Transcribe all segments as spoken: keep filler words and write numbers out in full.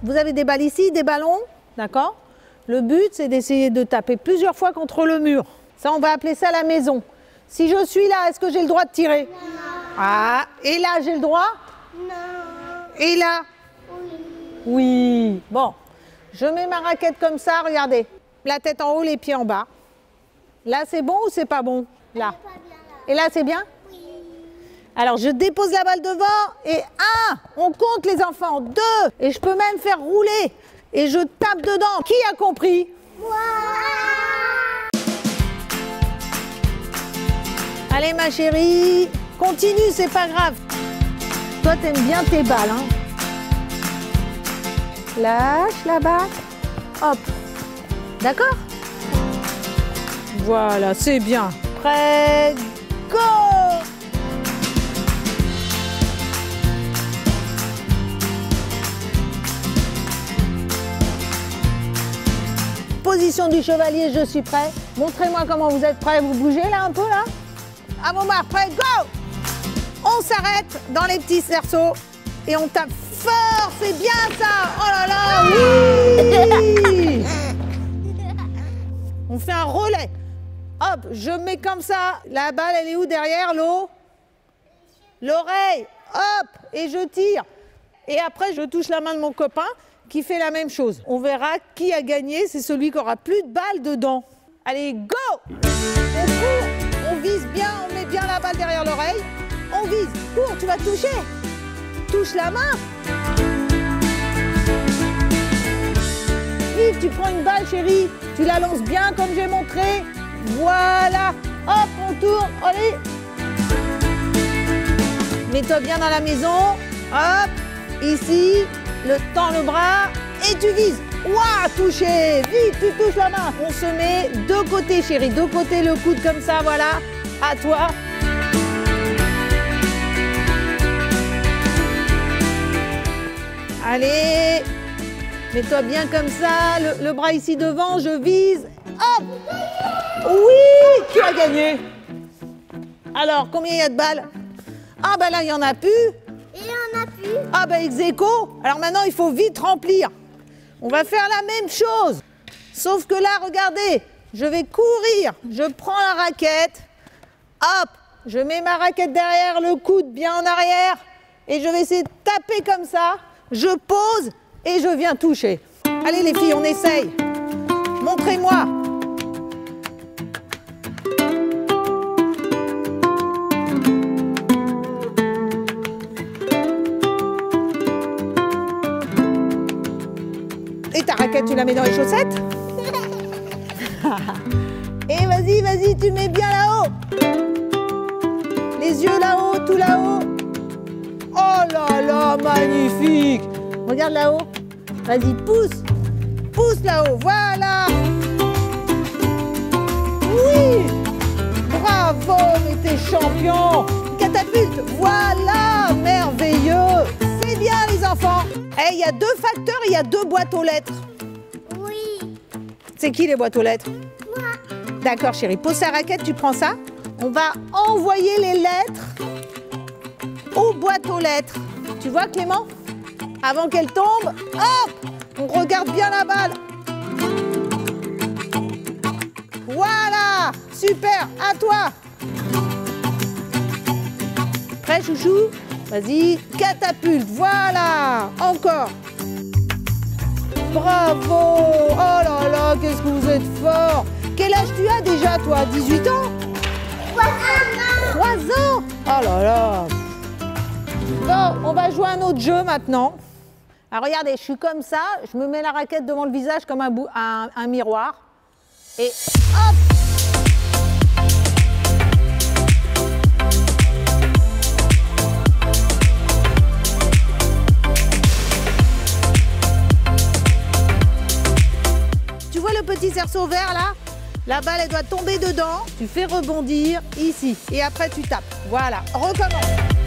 vous avez des balles ici, des ballons, d'accord? Le but, c'est d'essayer de taper plusieurs fois contre le mur. Ça, on va appeler ça la maison. Si je suis là, est-ce que j'ai le droit de tirer? Non. Ah, et là, j'ai le droit? Non. Et là? Oui. Oui. Bon, je mets ma raquette comme ça, regardez. La tête en haut, les pieds en bas. Là, c'est bon ou c'est pas bon? Là. Pas bien, là. Et là, c'est bien? Oui. Alors, je dépose la balle devant et un, on compte les enfants, deux, et je peux même faire rouler. Et je tape dedans. Qui a compris? Moi. Allez, ma chérie, continue, c'est pas grave. Toi, t'aimes bien tes balles, hein? Lâche la balle. Hop. D'accord? Voilà, c'est bien. Prêt, go! Position du chevalier, je suis prêt. Montrez-moi comment vous êtes prêts. Vous bougez là un peu là? À vos marques, prêt, go! On s'arrête dans les petits cerceaux et on tape fort, c'est bien ça! Oh là là, oui! On fait un relais. Hop, je mets comme ça. La balle, elle est où derrière l'eau? L'oreille. Hop, et je tire. Et après, je touche la main de mon copain qui fait la même chose. On verra qui a gagné, c'est celui qui aura plus de balles dedans. Allez, go! On court, on vise bien, on met bien la balle derrière l'oreille. On vise, cours, tu vas toucher. Touche la main. Vite, tu prends une balle, chérie. Tu la lances bien comme j'ai montré. Voilà. Hop, on tourne. Allez. Mets-toi bien dans la maison. Hop, ici. Le tends le bras et tu vises. Ouah, touché. Vite, tu touches la main. On se met deux côtés, chérie. Deux côtés, le coude comme ça, voilà. À toi. Allez. Mets-toi bien comme ça. Le, le bras ici devant, je vise. Hop. Oui, qui a gagné? Alors, combien il y a de balles? Ah, ben là, il n'y en a plus. Et on a plus. Ah ben ex aequo. Alors maintenant, il faut vite remplir. On va faire la même chose. Sauf que là, regardez, je vais courir. Je prends la raquette. Hop, je mets ma raquette derrière, le coude bien en arrière. Et je vais essayer de taper comme ça. Je pose et je viens toucher. Allez les filles, on essaye. Montrez-moi. Et ta raquette, tu la mets dans les chaussettes? Et vas-y, vas-y, tu mets bien là-haut. Les yeux là-haut, tout là-haut. Oh là là, magnifique. Regarde là-haut. Vas-y, pousse. Pousse là-haut, voilà. Oui. Bravo, mais t'es champion. Catapulte, voilà, merveilleux. C'est bien les enfants. Eh, il y a deux facteurs, il y a deux boîtes aux lettres. Oui. C'est qui les boîtes aux lettres? Moi. D'accord chérie, pose ta raquette, tu prends ça. On va envoyer les lettres aux boîtes aux lettres. Tu vois Clément? Avant qu'elle tombe, hop, on regarde bien la balle. Voilà, super, à toi. Prêt chouchou? Vas-y, catapulte, voilà, encore. Bravo, oh là là, qu'est-ce que vous êtes fort. Quel âge tu as déjà, toi? dix-huit ans? Trois ans. Trois ans? Oh là là. Bon, on va jouer à un autre jeu maintenant. Alors regardez, je suis comme ça, je me mets la raquette devant le visage comme un, bou un, un miroir. Et hop! Tu vois le petit cerceau vert là? La balle, elle doit tomber dedans. Tu fais rebondir ici. Et après, tu tapes. Voilà. Recommence.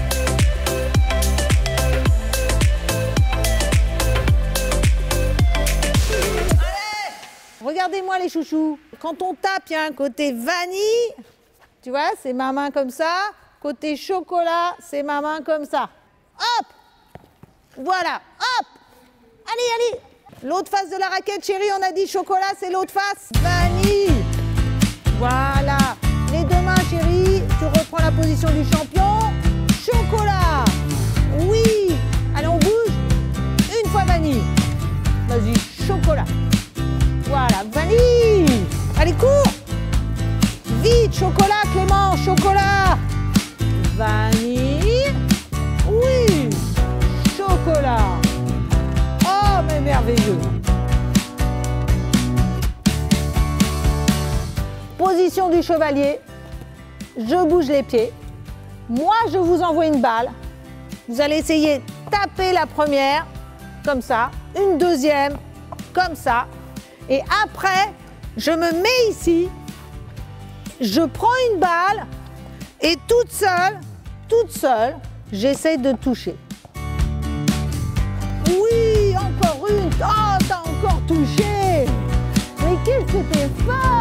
Regardez-moi les chouchous. Quand on tape, il y a un côté vanille. Tu vois, c'est ma main comme ça. Côté chocolat, c'est ma main comme ça. Hop! Voilà. Hop! allez, allez. L'autre face de la raquette, chérie, on a dit chocolat, c'est l'autre face. Vanille. Voilà. Les deux mains, chérie, tu reprends la position du champion. Chocolat. Oui. Allez, on bouge. Une fois vanille. Vas-y, chocolat. Voilà, vanille. Allez, cours. Vite, chocolat, Clément, chocolat. Vanille. Oui. Chocolat. Oh, mais merveilleux. Position du chevalier. Je bouge les pieds. Moi, je vous envoie une balle. Vous allez essayer de taper la première, comme ça. Une deuxième, comme ça. Et après, je me mets ici. Je prends une balle. Et toute seule, toute seule, j'essaie de toucher. Oui, encore une. Oh, t'as encore touché. Mais qu'est-ce que t'es fort!